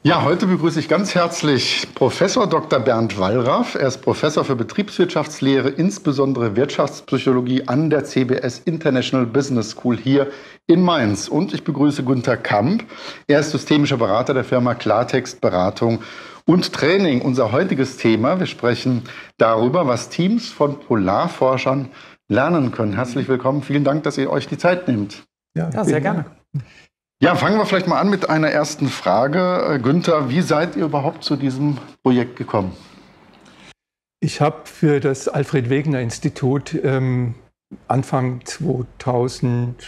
Ja, heute begrüße ich ganz herzlich Professor Dr. Bernd Wallraff. Er ist Professor für Betriebswirtschaftslehre, insbesondere Wirtschaftspsychologie an der CBS International Business School hier in Mainz. Und ich begrüße Günther Kamp. Er ist systemischer Berater der Firma Klartext Beratung und Training. Unser heutiges Thema, wir sprechen darüber, was Teams von Polarforschern lernen können. Herzlich willkommen. Vielen Dank, dass ihr euch die Zeit nehmt. Ja, sehr gerne. Ja, fangen wir vielleicht mal an mit einer ersten Frage. Günther, wie seid ihr überhaupt zu diesem Projekt gekommen? Ich habe für das Alfred-Wegener-Institut Anfang 2000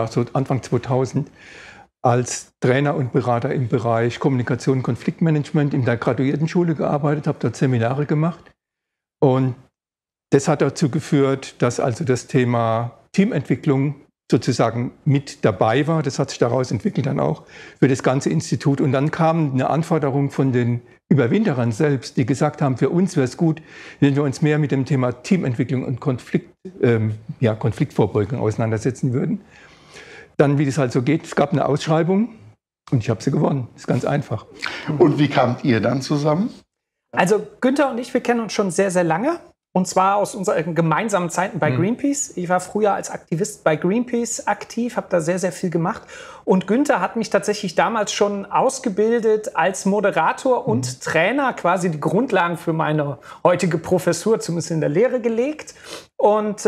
als Trainer und Berater im Bereich Kommunikation und Konfliktmanagement in der Graduiertenschule gearbeitet, habe dort Seminare gemacht. Und das hat dazu geführt, dass also das Thema Teamentwicklung sozusagen mit dabei war. Das hat sich daraus entwickelt dann auch für das ganze Institut. Und dann kam eine Anforderung von den Überwinterern selbst, die gesagt haben, für uns wäre es gut, wenn wir uns mehr mit dem Thema Teamentwicklung und Konfliktvorbeugung auseinandersetzen würden. Dann, wie das halt so geht, es gab eine Ausschreibung und ich habe sie gewonnen. Das ist ganz einfach. Und wie kamt ihr dann zusammen? Also Günther und ich, wir kennen uns schon sehr, sehr lange. Und zwar aus unseren gemeinsamen Zeiten bei Greenpeace. Ich war früher als Aktivist bei Greenpeace aktiv, habe da sehr, sehr viel gemacht. Und Günther hat mich tatsächlich damals schon ausgebildet als Moderator und Trainer, quasi die Grundlagen für meine heutige Professur, zumindest in der Lehre, gelegt. Und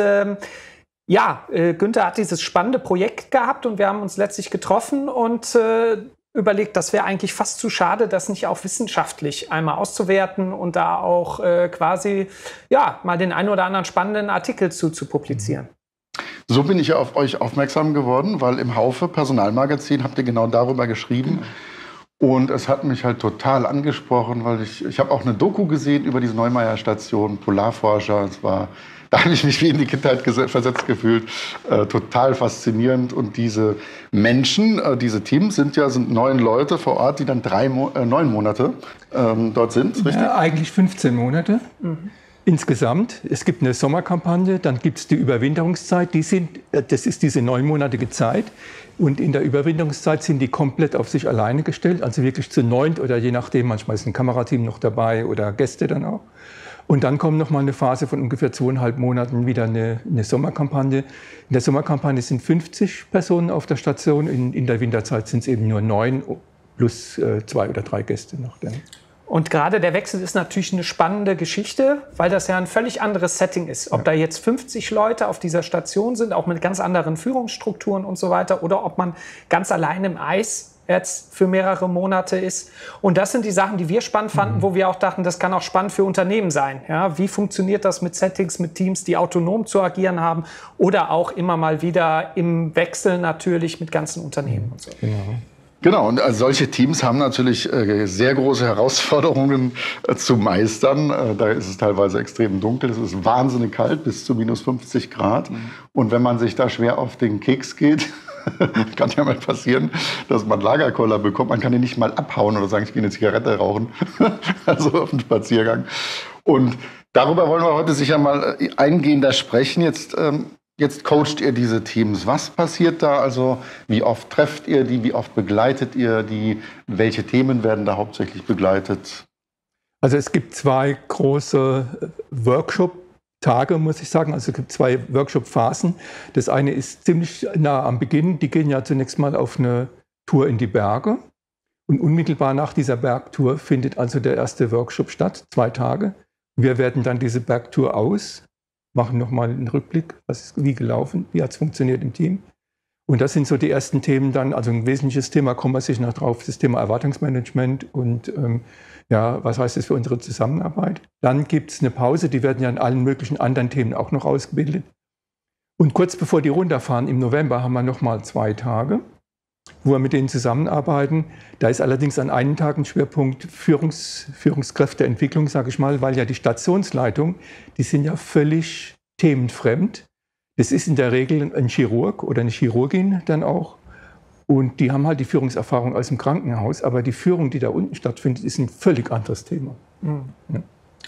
Günther hat dieses spannende Projekt gehabt und wir haben uns letztlich getroffen und überlegt, das wäre eigentlich fast zu schade, das nicht auch wissenschaftlich einmal auszuwerten und da auch mal den einen oder anderen spannenden Artikel zu publizieren. So bin ich ja auf euch aufmerksam geworden, weil im Haufe Personalmagazin habt ihr genau darüber geschrieben. Und es hat mich halt total angesprochen, weil ich habe auch eine Doku gesehen über diese Neumeier-Station, Polarforscher. Da habe ich mich wie in die Kindheit versetzt gefühlt. Total faszinierend. Und diese Menschen, diese Teams sind 9 Leute vor Ort, die dann 9 Monate dort sind, richtig? Ja, eigentlich 15 Monate insgesamt. Es gibt eine Sommerkampagne, dann gibt es die Überwinterungszeit. Das ist diese 9-monatige Zeit. Und in der Überwinterungszeit sind die komplett auf sich alleine gestellt, also wirklich zu 9 oder je nachdem, manchmal ist ein Kamerateam noch dabei oder Gäste dann auch. Und dann kommt noch mal eine Phase von ungefähr 2,5 Monaten wieder eine Sommerkampagne. In der Sommerkampagne sind 50 Personen auf der Station, in der Winterzeit sind es eben nur 9 plus 2 oder 3 Gäste noch. Und gerade der Wechsel ist natürlich eine spannende Geschichte, weil das ja ein völlig anderes Setting ist. Ob da jetzt 50 Leute auf dieser Station sind, auch mit ganz anderen Führungsstrukturen und so weiter, oder ob man ganz allein im Eis jetzt für mehrere Monate ist. Und das sind die Sachen, die wir spannend fanden, wo wir auch dachten, das kann auch spannend für Unternehmen sein. Ja, wie funktioniert das mit Settings, mit Teams, die autonom zu agieren haben oder auch immer mal wieder im Wechsel natürlich mit ganzen Unternehmen und so. Genau, und solche Teams haben natürlich sehr große Herausforderungen zu meistern. Da ist es teilweise extrem dunkel, es ist wahnsinnig kalt, bis zu minus 50 Grad. Und wenn man sich da schwer auf den Keks geht, kann ja mal passieren, dass man Lagerkoller bekommt. Man kann ihn nicht mal abhauen oder sagen, ich gehe eine Zigarette rauchen, also auf einen Spaziergang. Und darüber wollen wir heute sicher mal eingehender sprechen. Jetzt coacht ihr diese Teams. Was passiert da? Also wie oft trefft ihr die? Wie oft begleitet ihr die? Welche Themen werden da hauptsächlich begleitet? Also es gibt 2 große Workshop-Tage, muss ich sagen. Also es gibt 2 Workshop-Phasen. Das eine ist ziemlich nah am Beginn. Die gehen ja zunächst mal auf eine Tour in die Berge. Und unmittelbar nach dieser Bergtour findet also der erste Workshop statt, 2 Tage. Wir werten dann diese Bergtour aus, machen nochmal einen Rückblick, was ist wie gelaufen, wie hat es funktioniert im Team. Und das sind so die ersten Themen dann, also ein wesentliches Thema, kommen wir sicher noch drauf, das Thema Erwartungsmanagement und was heißt das für unsere Zusammenarbeit. Dann gibt es eine Pause, die werden ja in allen möglichen anderen Themen auch noch ausgebildet. Und kurz bevor die runterfahren, im November, haben wir nochmal 2 Tage, wo wir mit denen zusammenarbeiten. Da ist allerdings an einem Tag ein Schwerpunkt Führungskräfteentwicklung, sage ich mal, weil ja die Stationsleitung, die sind ja völlig themenfremd. Das ist in der Regel ein Chirurg oder eine Chirurgin dann auch. Und die haben halt die Führungserfahrung aus dem Krankenhaus, aber die Führung, die da unten stattfindet, ist ein völlig anderes Thema. Ja.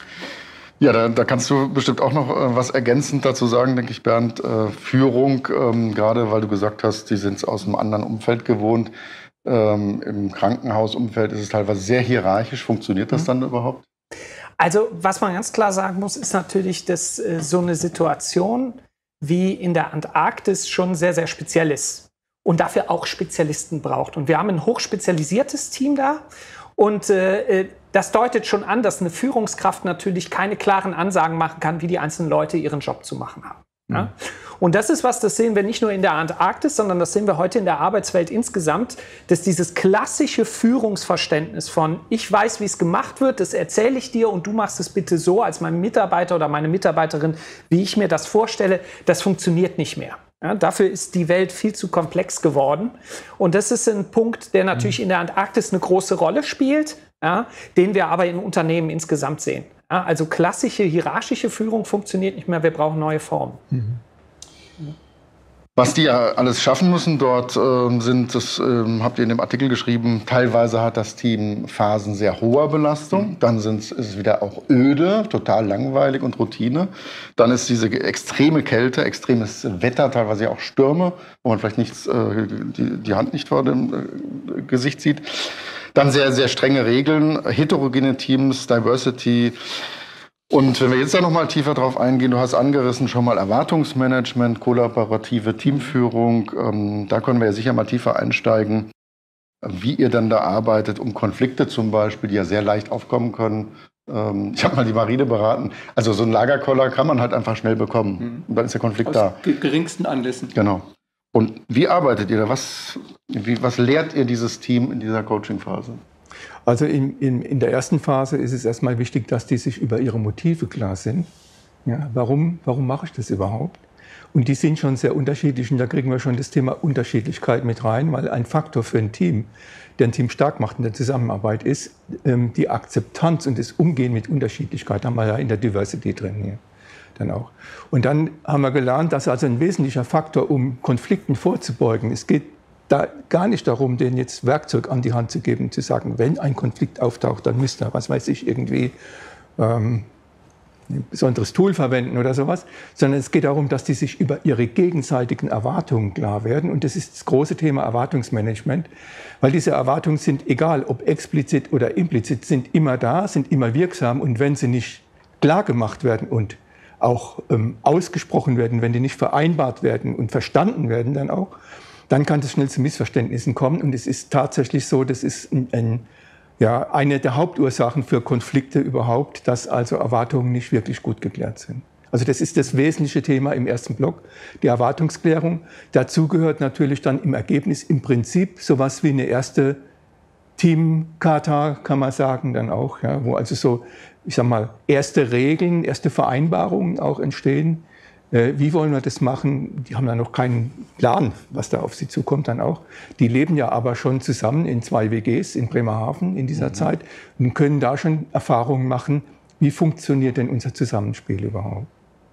Ja, da kannst du bestimmt auch noch was ergänzend dazu sagen, denke ich, Bernd. Führung, gerade weil du gesagt hast, die sind es aus einem anderen Umfeld gewohnt. Im Krankenhausumfeld ist es teilweise sehr hierarchisch. Funktioniert das dann überhaupt? Also was man ganz klar sagen muss, ist natürlich, dass so eine Situation wie in der Antarktis schon sehr, sehr speziell ist und dafür auch Spezialisten braucht. Und wir haben ein hochspezialisiertes Team da und das deutet schon an, dass eine Führungskraft natürlich keine klaren Ansagen machen kann, wie die einzelnen Leute ihren Job zu machen haben. Ja? Und das ist was, das sehen wir nicht nur in der Antarktis, sondern das sehen wir heute in der Arbeitswelt insgesamt, dass dieses klassische Führungsverständnis von ich weiß, wie es gemacht wird, das erzähle ich dir und du machst es bitte so als mein Mitarbeiter oder meine Mitarbeiterin, wie ich mir das vorstelle, das funktioniert nicht mehr. Ja, dafür ist die Welt viel zu komplex geworden. Und das ist ein Punkt, der natürlich in der Antarktis eine große Rolle spielt, ja, den wir aber in Unternehmen insgesamt sehen. Ja, also klassische hierarchische Führung funktioniert nicht mehr, wir brauchen neue Formen. Was die ja alles schaffen müssen dort, das habt ihr in dem Artikel geschrieben, teilweise hat das Team Phasen sehr hoher Belastung, dann ist es wieder auch öde, total langweilig und Routine. Dann ist diese extreme Kälte, extremes Wetter, teilweise auch Stürme, wo man vielleicht die Hand nicht vor dem Gesicht sieht. Dann sehr, sehr strenge Regeln, heterogene Teams, Diversity. Und wenn wir jetzt da noch mal tiefer drauf eingehen, du hast angerissen schon mal Erwartungsmanagement, kollaborative Teamführung, da können wir ja sicher mal tiefer einsteigen, wie ihr dann da arbeitet, um Konflikte zum Beispiel, die ja sehr leicht aufkommen können. Ich habe mal die Marine beraten, also so einen Lagerkoller kann man halt einfach schnell bekommen und dann ist der Konflikt da. Aus geringsten Anlässen. Genau. Und wie arbeitet ihr da? Was lehrt ihr dieses Team in dieser Coaching-Phase? Also in der ersten Phase ist es erstmal wichtig, dass die sich über ihre Motive klar sind. Ja, warum mache ich das überhaupt? Und die sind schon sehr unterschiedlich und da kriegen wir schon das Thema Unterschiedlichkeit mit rein, weil ein Faktor für ein Team, der ein Team stark macht in der Zusammenarbeit, ist die Akzeptanz und das Umgehen mit Unterschiedlichkeit. Da haben wir ja in der Diversity drin hier dann auch. Und dann haben wir gelernt, dass also ein wesentlicher Faktor, um Konflikten vorzubeugen, es geht da gar nicht darum, denen jetzt Werkzeug an die Hand zu geben, zu sagen, wenn ein Konflikt auftaucht, dann müsst ihr, was weiß ich, irgendwie ein besonderes Tool verwenden oder sowas, sondern es geht darum, dass die sich über ihre gegenseitigen Erwartungen klar werden. Und das ist das große Thema Erwartungsmanagement, weil diese Erwartungen sind, egal ob explizit oder implizit, sind immer da, sind immer wirksam. Und wenn sie nicht klar gemacht werden und auch ausgesprochen werden, wenn die nicht vereinbart werden und verstanden werden dann auch, dann kann es schnell zu Missverständnissen kommen. Und es ist tatsächlich so, das ist eine der Hauptursachen für Konflikte überhaupt, dass also Erwartungen nicht wirklich gut geklärt sind. Also das ist das wesentliche Thema im ersten Block, die Erwartungsklärung. Dazu gehört natürlich dann im Ergebnis im Prinzip sowas wie eine erste Teamcharta, kann man sagen, dann auch, ja, wo also so, ich sag mal, erste Regeln, erste Vereinbarungen auch entstehen. Wie wollen wir das machen? Die haben da noch keinen Plan, was da auf sie zukommt dann auch. Die leben ja aber schon zusammen in 2 WGs in Bremerhaven in dieser Zeit und können da schon Erfahrungen machen, wie funktioniert denn unser Zusammenspiel überhaupt.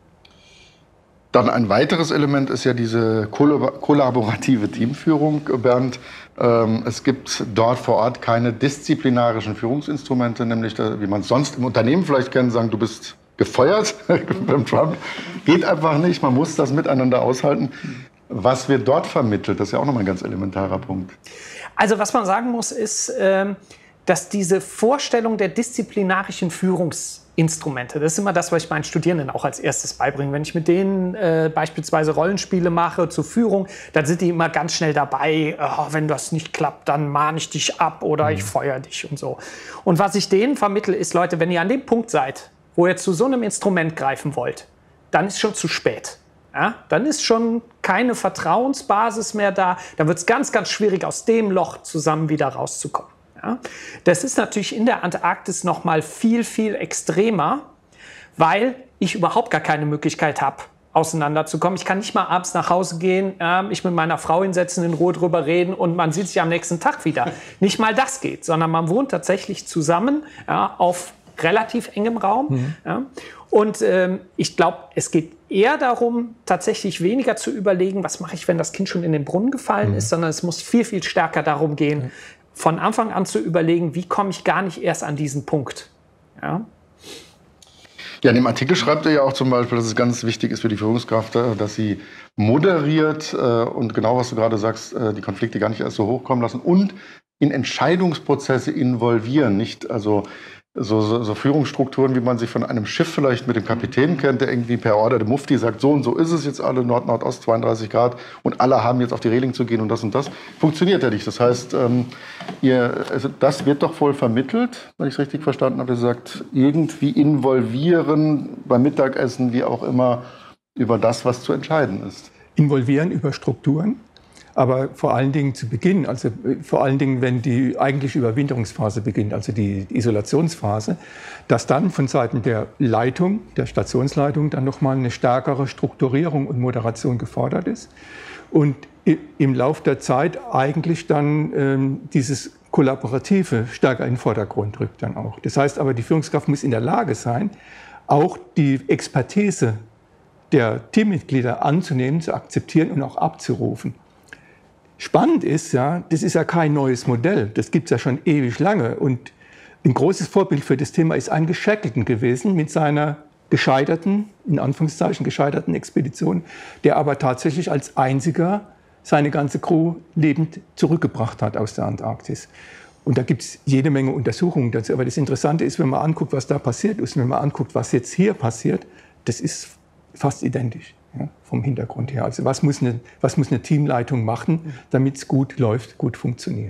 Dann ein weiteres Element ist ja diese kollaborative Teamführung, Bernd. Es gibt dort vor Ort keine disziplinarischen Führungsinstrumente, nämlich wie man es sonst im Unternehmen vielleicht kennt, sagen, du bist gefeuert beim Trump. Geht einfach nicht, man muss das miteinander aushalten. Was wird dort vermittelt, das ist ja auch nochmal ein ganz elementarer Punkt. Also was man sagen muss, ist, dass diese Vorstellung der disziplinarischen Führungsinstrumente, das ist immer das, was ich meinen Studierenden auch als erstes beibringe. Wenn ich mit denen beispielsweise Rollenspiele mache zur Führung, dann sind die immer ganz schnell dabei, wenn das nicht klappt, dann mahne ich dich ab oder ich feuere dich und so. Und was ich denen vermittle, ist, Leute, wenn ihr an dem Punkt seid, wo ihr zu so einem Instrument greifen wollt, dann ist schon zu spät. Ja? Dann ist schon keine Vertrauensbasis mehr da. Dann wird es ganz, ganz schwierig, aus dem Loch zusammen wieder rauszukommen. Ja? Das ist natürlich in der Antarktis noch mal viel, viel extremer, weil ich überhaupt gar keine Möglichkeit habe, auseinanderzukommen. Ich kann nicht mal abends nach Hause gehen, mich mit meiner Frau hinsetzen, in Ruhe drüber reden und man sieht sich am nächsten Tag wieder. Nicht mal das geht, sondern man wohnt tatsächlich zusammen, ja, auf relativ engem Raum. Ja. Und ich glaube, es geht eher darum, tatsächlich weniger zu überlegen, was mache ich, wenn das Kind schon in den Brunnen gefallen ist, sondern es muss viel, viel stärker darum gehen, von Anfang an zu überlegen, wie komme ich gar nicht erst an diesen Punkt. Ja. Ja, in dem Artikel schreibt er ja auch zum Beispiel, dass es ganz wichtig ist für die Führungskraft, dass sie moderiert und genau, was du gerade sagst, die Konflikte gar nicht erst so hochkommen lassen und in Entscheidungsprozesse involvieren. Nicht also so Führungsstrukturen, wie man sie von einem Schiff vielleicht mit dem Kapitän kennt, der irgendwie per Order der Mufti sagt, so und so ist es jetzt alle, Nord-Nordost, 32 Grad und alle haben jetzt auf die Reling zu gehen und das. Funktioniert ja nicht. Das heißt, das wird doch wohl vermittelt, wenn ich es richtig verstanden habe, gesagt, irgendwie involvieren beim Mittagessen, wie auch immer, über das, was zu entscheiden ist. Involvieren über Strukturen. Aber vor allen Dingen zu Beginn, also vor allen Dingen, wenn die eigentliche Überwinterungsphase beginnt, also die Isolationsphase, dass dann von Seiten der Leitung, der Stationsleitung, dann nochmal eine stärkere Strukturierung und Moderation gefordert ist. Und im Laufe der Zeit eigentlich dann dieses Kollaborative stärker in den Vordergrund rückt dann auch. Das heißt aber, die Führungskraft muss in der Lage sein, auch die Expertise der Teammitglieder anzunehmen, zu akzeptieren und auch abzurufen. Spannend ist ja, das ist ja kein neues Modell, das gibt es ja schon ewig lange. Und ein großes Vorbild für das Thema ist Angus Shackleton gewesen mit seiner gescheiterten, in Anführungszeichen gescheiterten Expedition, der aber tatsächlich als einziger seine ganze Crew lebend zurückgebracht hat aus der Antarktis. Und da gibt es jede Menge Untersuchungen dazu. Aber das Interessante ist, wenn man anguckt, was da passiert ist, und wenn man anguckt, was jetzt hier passiert, das ist fast identisch. Ja, vom Hintergrund her. Also was muss eine Teamleitung machen, damit es gut läuft, gut funktioniert.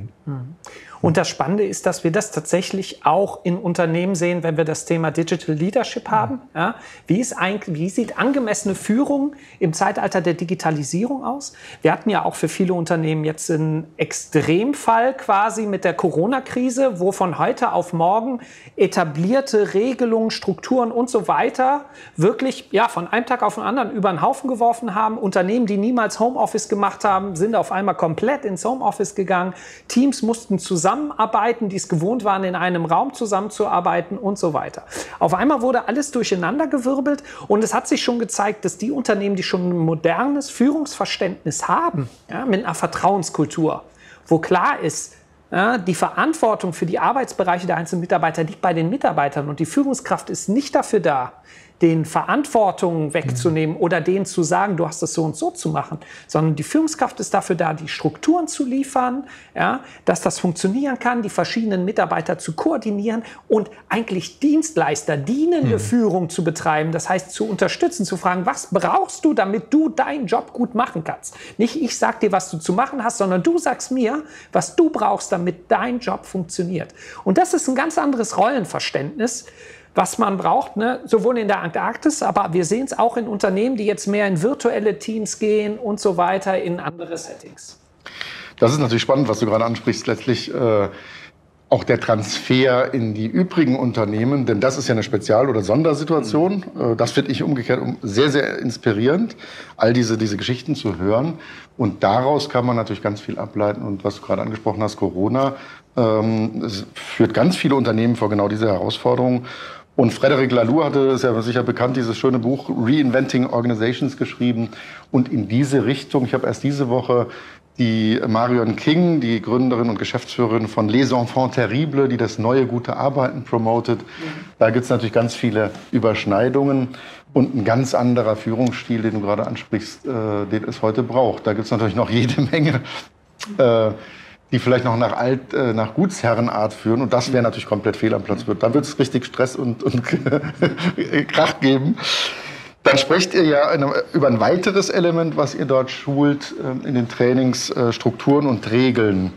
Und das Spannende ist, dass wir das tatsächlich auch in Unternehmen sehen, wenn wir das Thema Digital Leadership haben. Ja, wie sieht angemessene Führung im Zeitalter der Digitalisierung aus? Wir hatten ja auch für viele Unternehmen jetzt einen Extremfall quasi mit der Corona-Krise, wo von heute auf morgen etablierte Regelungen, Strukturen und so weiter wirklich von einem Tag auf den anderen über den Haufen geworfen haben. Unternehmen, die niemals Homeoffice gemacht haben, sind auf einmal komplett ins Homeoffice gegangen. Teams mussten zusammenarbeiten, die es gewohnt waren, in einem Raum zusammenzuarbeiten und so weiter. Auf einmal wurde alles durcheinandergewirbelt und es hat sich schon gezeigt, dass die Unternehmen, die schon ein modernes Führungsverständnis haben, mit einer Vertrauenskultur, wo klar ist, die Verantwortung für die Arbeitsbereiche der einzelnen Mitarbeiter liegt bei den Mitarbeitern und die Führungskraft ist nicht dafür da, den Verantwortung wegzunehmen oder denen zu sagen, du hast das so und so zu machen, sondern die Führungskraft ist dafür da, die Strukturen zu liefern, dass das funktionieren kann, die verschiedenen Mitarbeiter zu koordinieren und eigentlich Dienstleister, dienende Führung zu betreiben, das heißt zu unterstützen, zu fragen, was brauchst du, damit du deinen Job gut machen kannst. Nicht ich sag dir, was du zu machen hast, sondern du sagst mir, was du brauchst, damit dein Job funktioniert. Und das ist ein ganz anderes Rollenverständnis, was man braucht, sowohl in der Antarktis, aber wir sehen es auch in Unternehmen, die jetzt mehr in virtuelle Teams gehen und so weiter, in andere Settings. Das ist natürlich spannend, was du gerade ansprichst, letztlich auch der Transfer in die übrigen Unternehmen, denn das ist ja eine Spezial- oder Sondersituation. Das finde ich umgekehrt sehr, sehr inspirierend, all diese Geschichten zu hören. Und daraus kann man natürlich ganz viel ableiten. Und was du gerade angesprochen hast, Corona, führt ganz viele Unternehmen vor genau diese Herausforderungen. Und Frederic Laloux hatte, ist ja sicher bekannt, dieses schöne Buch Reinventing Organizations geschrieben. Und in diese Richtung, ich habe erst diese Woche die Marion King, die Gründerin und Geschäftsführerin von Les Enfants Terribles, die das neue gute Arbeiten promotet. Da gibt es natürlich ganz viele Überschneidungen und ein ganz anderer Führungsstil, den du gerade ansprichst, den es heute braucht. Da gibt es natürlich noch jede Menge, die vielleicht noch nach Gutsherrenart führen. Und das wäre natürlich komplett fehl am Platz. Dann wird es richtig Stress und Krach geben. Dann sprecht ihr ja über ein weiteres Element, was ihr dort schult in den Trainings, Strukturen und Regeln.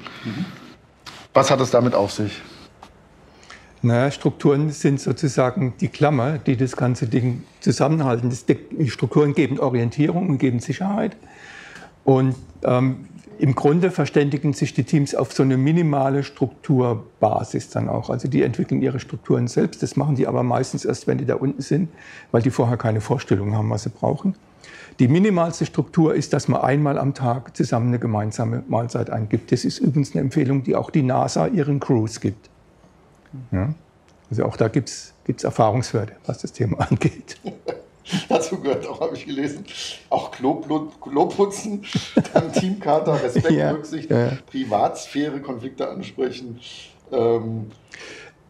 Was hat es damit auf sich? Naja, Strukturen sind sozusagen die Klammer, die das ganze Ding zusammenhalten. Die Strukturen geben Orientierung und geben Sicherheit. Und im Grunde verständigen sich die Teams auf so eine minimale Strukturbasis dann auch. Also die entwickeln ihre Strukturen selbst. Das machen die aber meistens erst, wenn die da unten sind, weil die vorher keine Vorstellung haben, was sie brauchen. Die minimalste Struktur ist, dass man einmal am Tag zusammen eine gemeinsame Mahlzeit eingibt. Das ist übrigens eine Empfehlung, die auch die NASA ihren Crews gibt. Ja? Also auch da gibt's Erfahrungswerte, was das Thema angeht. Dazu gehört auch, habe ich gelesen, auch Kloputzen, dann Teamcharta, Respekt, Rücksicht, Privatsphäre, Konflikte ansprechen.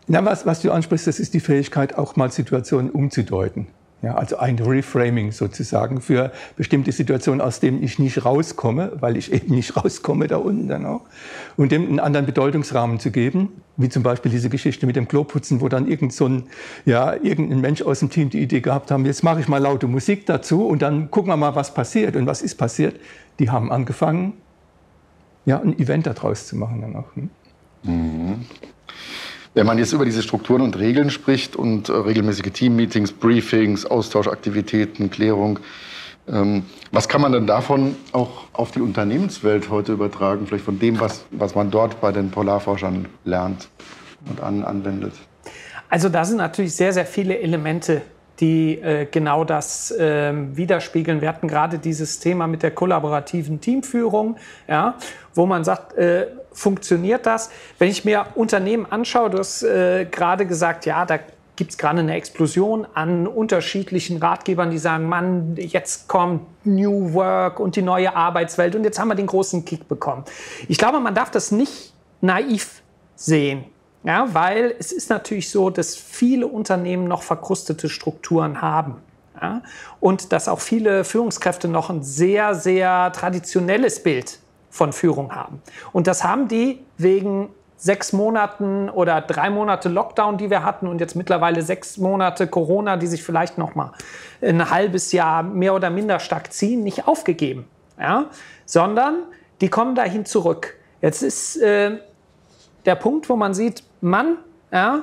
Na, was du ansprichst, das ist die Fähigkeit, auch mal Situationen umzudeuten. Ja, also ein Reframing sozusagen für bestimmte Situationen, aus denen ich nicht rauskomme, weil ich eben nicht rauskomme da unten dann auch. Und dem einen anderen Bedeutungsrahmen zu geben, wie zum Beispiel diese Geschichte mit dem Kloputzen, wo dann irgendein Mensch aus dem Team die Idee gehabt haben, jetzt mache ich mal laute Musik dazu und dann gucken wir mal, was passiert. Und was ist passiert? Die haben angefangen, ja, ein Event daraus zu machen dann auch. Mhm. Wenn man jetzt über diese Strukturen und Regeln spricht und regelmäßige Teammeetings, Briefings, Austauschaktivitäten, Klärung, was kann man denn davon auch auf die Unternehmenswelt heute übertragen? Vielleicht von dem, was man dort bei den Polarforschern lernt und anwendet? Also da sind natürlich sehr, sehr viele Elemente, die genau das widerspiegeln. Wir hatten gerade dieses Thema mit der kollaborativen Teamführung, ja, wo man sagt, funktioniert das? Wenn ich mir Unternehmen anschaue, du hast gerade gesagt, ja, da gibt es gerade eine Explosion an unterschiedlichen Ratgebern, die sagen, Mann, jetzt kommt New Work und die neue Arbeitswelt und jetzt haben wir den großen Kick bekommen. Ich glaube, man darf das nicht naiv sehen. Ja, weil es ist natürlich so, dass viele Unternehmen noch verkrustete Strukturen haben. Ja, und dass auch viele Führungskräfte noch ein sehr, sehr traditionelles Bild von Führung haben. Und das haben die wegen 6 Monaten oder 3 Monate Lockdown, die wir hatten und jetzt mittlerweile 6 Monate Corona, die sich vielleicht noch mal ein halbes Jahr mehr oder minder stark ziehen, nicht aufgegeben. Ja, sondern die kommen dahin zurück. Jetzt ist der Punkt, wo man sieht, Mann, ja,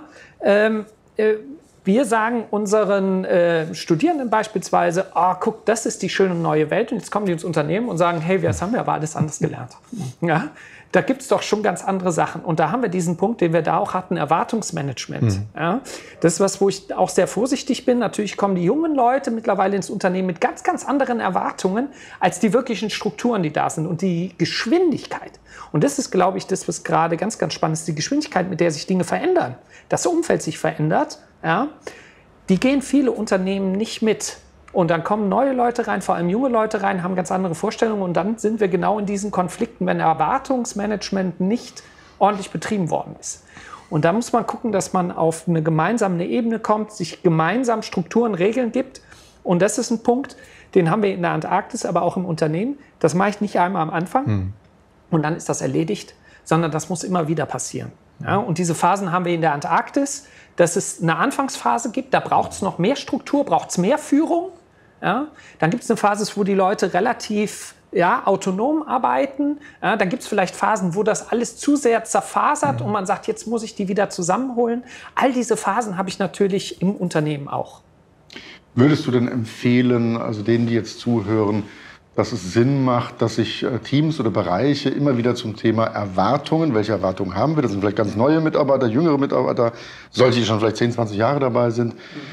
wir sagen unseren Studierenden beispielsweise, oh, guck, das ist die schöne neue Welt. Und jetzt kommen die ins Unternehmen und sagen, hey, das haben wir aber alles anders gelernt. Ja, da gibt es doch schon ganz andere Sachen. Und da haben wir diesen Punkt, den wir da auch hatten, Erwartungsmanagement. Ja, das ist was, wo ich auch sehr vorsichtig bin. Natürlich kommen die jungen Leute mittlerweile ins Unternehmen mit ganz, ganz anderen Erwartungen als die wirklichen Strukturen, die da sind. Und die Geschwindigkeit. Und das ist, glaube ich, das, was gerade ganz, ganz spannend ist. Die Geschwindigkeit, mit der sich Dinge verändern. Das Umfeld sich verändert. Ja, die gehen viele Unternehmen nicht mit. Und dann kommen neue Leute rein, vor allem junge Leute rein, haben ganz andere Vorstellungen. Und dann sind wir genau in diesen Konflikten, wenn Erwartungsmanagement nicht ordentlich betrieben worden ist. Und da muss man gucken, dass man auf eine gemeinsame Ebene kommt, sich gemeinsam Strukturen, Regeln gibt. Und das ist ein Punkt, den haben wir in der Antarktis, aber auch im Unternehmen. Das mache ich nicht einmal am Anfang und dann ist das erledigt, sondern das muss immer wieder passieren. Ja, und diese Phasen haben wir in der Antarktis, dass es eine Anfangsphase gibt, da braucht es noch mehr Struktur, braucht es mehr Führung. Ja, dann gibt es eine Phase, wo die Leute relativ autonom arbeiten. Ja, dann gibt es vielleicht Phasen, wo das alles zu sehr zerfasert und man sagt, jetzt muss ich die wieder zusammenholen. All diese Phasen habe ich natürlich im Unternehmen auch. Würdest du denn empfehlen, also denen, die jetzt zuhören, dass es Sinn macht, dass sich Teams oder Bereiche immer wieder zum Thema Erwartungen, welche Erwartungen haben wir, das sind vielleicht ganz neue Mitarbeiter, jüngere Mitarbeiter, solche, die schon vielleicht 10, 20 Jahre dabei sind,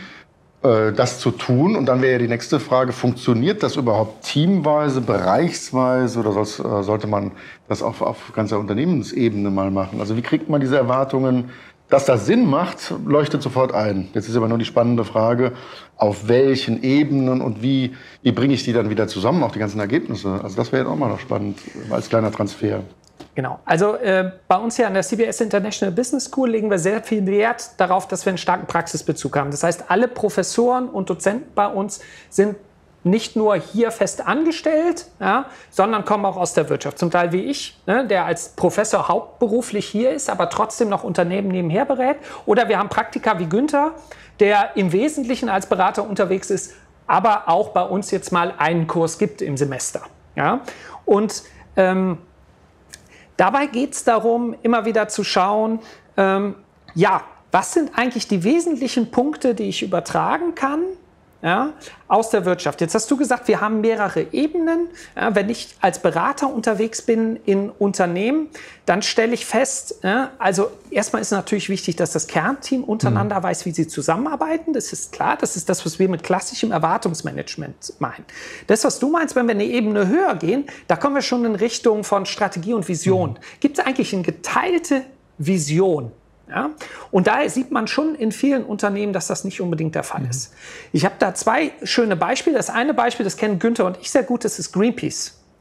das zu tun? Und dann wäre ja die nächste Frage, funktioniert das überhaupt teamweise, bereichsweise oder sollte man das auf ganzer Unternehmensebene mal machen? Also wie kriegt man diese Erwartungen, dass das Sinn macht, leuchtet sofort ein. Jetzt ist aber nur die spannende Frage, auf welchen Ebenen und wie bringe ich die dann wieder zusammen, auch die ganzen Ergebnisse? Also das wäre jetzt auch mal noch spannend als kleiner Transfer. Genau. Also bei uns hier an der CBS International Business School legen wir sehr viel Wert darauf, dass wir einen starken Praxisbezug haben. Das heißt, alle Professoren und Dozenten bei uns sind nicht nur hier fest angestellt, ja, sondern kommen auch aus der Wirtschaft. Zum Teil wie ich, ne, der als Professor hauptberuflich hier ist, aber trotzdem noch Unternehmen nebenher berät. Oder wir haben Praktiker wie Günther, der im Wesentlichen als Berater unterwegs ist, aber auch bei uns jetzt mal einen Kurs gibt im Semester. Ja. Und dabei geht es darum, immer wieder zu schauen, was sind eigentlich die wesentlichen Punkte, die ich übertragen kann, ja, aus der Wirtschaft. Jetzt hast du gesagt, wir haben mehrere Ebenen. Ja, wenn ich als Berater unterwegs bin in Unternehmen, dann stelle ich fest, also erstmal ist natürlich wichtig, dass das Kernteam untereinander weiß, wie sie zusammenarbeiten. Das ist klar, das ist das, was wir mit klassischem Erwartungsmanagement meinen. Das, was du meinst, wenn wir eine Ebene höher gehen, da kommen wir schon in Richtung von Strategie und Vision. Gibt es eigentlich eine geteilte Vision? Ja? Und daher sieht man schon in vielen Unternehmen, dass das nicht unbedingt der Fall ist. Ich habe da 2 schöne Beispiele. Das eine Beispiel, das kennen Günther und ich sehr gut, das ist Greenpeace.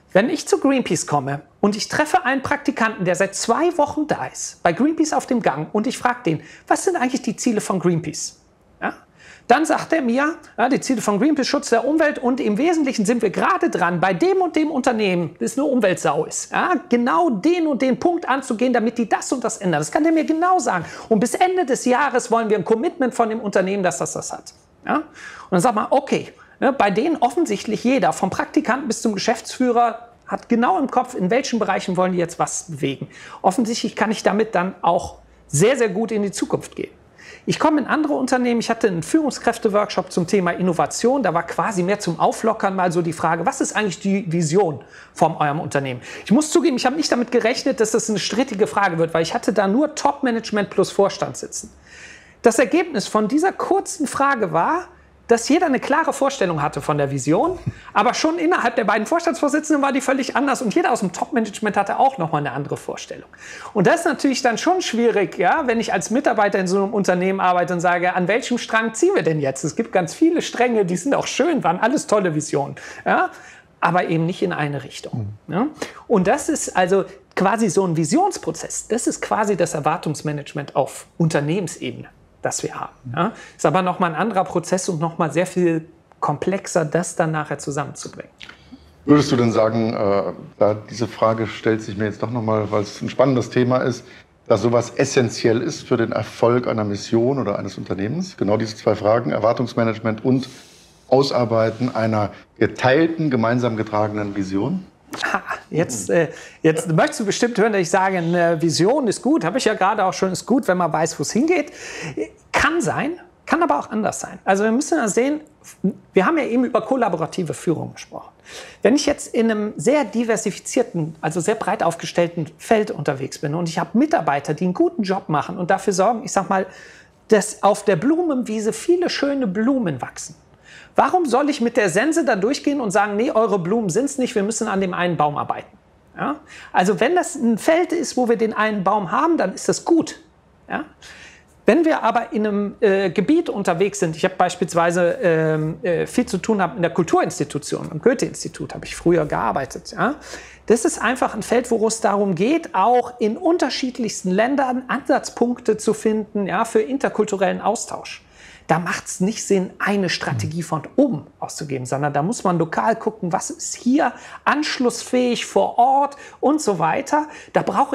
Wenn ich zu Greenpeace komme und ich treffe einen Praktikanten, der seit 2 Wochen da ist, bei Greenpeace auf dem Gang, und ich frage den, was sind eigentlich die Ziele von Greenpeace? Ja? Dann sagt er mir, ja, die Ziele von Greenpeace, Schutz der Umwelt, und im Wesentlichen sind wir gerade dran, bei dem und dem Unternehmen, das eine Umweltsau ist, ja, genau den und den Punkt anzugehen, damit die das und das ändern. Das kann der mir genau sagen. Und bis Ende des Jahres wollen wir ein Commitment von dem Unternehmen, dass das hat. Ja? Und dann sagt man, okay, ne, bei denen offensichtlich jeder, vom Praktikanten bis zum Geschäftsführer, hat genau im Kopf, in welchen Bereichen wollen die jetzt was bewegen. Offensichtlich kann ich damit dann auch sehr, sehr gut in die Zukunft gehen. Ich komme in andere Unternehmen, ich hatte einen Führungskräfte-Workshop zum Thema Innovation, da war quasi mehr zum Auflockern mal so die Frage, was ist eigentlich die Vision von eurem Unternehmen? Ich muss zugeben, ich habe nicht damit gerechnet, dass das eine strittige Frage wird, weil ich hatte da nur Top-Management plus Vorstand sitzen. Das Ergebnis von dieser kurzen Frage war, dass jeder eine klare Vorstellung hatte von der Vision, aber schon innerhalb der beiden Vorstandsvorsitzenden war die völlig anders, und jeder aus dem Top-Management hatte auch nochmal eine andere Vorstellung. Und das ist natürlich dann schon schwierig, ja, wenn ich als Mitarbeiter in so einem Unternehmen arbeite und sage, an welchem Strang ziehen wir denn jetzt? Es gibt ganz viele Stränge, die sind auch schön, waren alles tolle Visionen, ja, aber eben nicht in eine Richtung. Ja. Und das ist also quasi so ein Visionsprozess, das ist quasi das Erwartungsmanagement auf Unternehmensebene, das wir haben. Ja. Ist aber nochmal ein anderer Prozess und nochmal sehr viel komplexer, das dann nachher zusammenzubringen. Würdest du denn sagen, diese Frage stellt sich mir jetzt doch nochmal, weil es ein spannendes Thema ist, dass sowas essentiell ist für den Erfolg einer Mission oder eines Unternehmens? Genau diese 2 Fragen, Erwartungsmanagement und Ausarbeiten einer geteilten, gemeinsam getragenen Vision? Jetzt möchtest du bestimmt hören, dass ich sage, eine Vision ist gut, habe ich ja gerade auch schon, ist gut, wenn man weiß, wo es hingeht. Kann sein, kann aber auch anders sein. Also wir müssen ja sehen, wir haben ja eben über kollaborative Führung gesprochen. Wenn ich jetzt in einem sehr diversifizierten, also sehr breit aufgestellten Feld unterwegs bin und ich habe Mitarbeiter, die einen guten Job machen und dafür sorgen, ich sag mal, dass auf der Blumenwiese viele schöne Blumen wachsen. Warum soll ich mit der Sense da durchgehen und sagen, nee, eure Blumen sind es nicht, wir müssen an dem einen Baum arbeiten? Ja? Also wenn das ein Feld ist, wo wir den einen Baum haben, dann ist das gut. Ja? Wenn wir aber in einem Gebiet unterwegs sind, ich habe beispielsweise viel zu tun in der Kulturinstitution, im Goethe-Institut habe ich früher gearbeitet. Ja? Das ist einfach ein Feld, wo es darum geht, auch in unterschiedlichsten Ländern Ansatzpunkte zu finden, ja, für interkulturellen Austausch. Da macht es nicht Sinn, eine Strategie von oben auszugeben, sondern da muss man lokal gucken, was ist hier anschlussfähig vor Ort und so weiter. Da brauche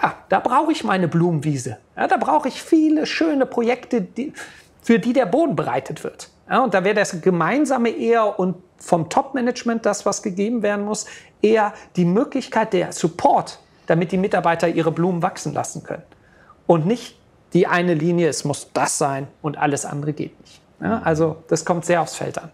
ich meine Blumenwiese. Ja, da brauche ich viele schöne Projekte, für die der Boden bereitet wird. Ja, und da wäre das Gemeinsame eher und vom Top-Management das, was gegeben werden muss, eher die Möglichkeit der Support, damit die Mitarbeiter ihre Blumen wachsen lassen können. Und nicht die eine Linie, es muss das sein und alles andere geht nicht. Ja, also das kommt sehr aufs Feld an.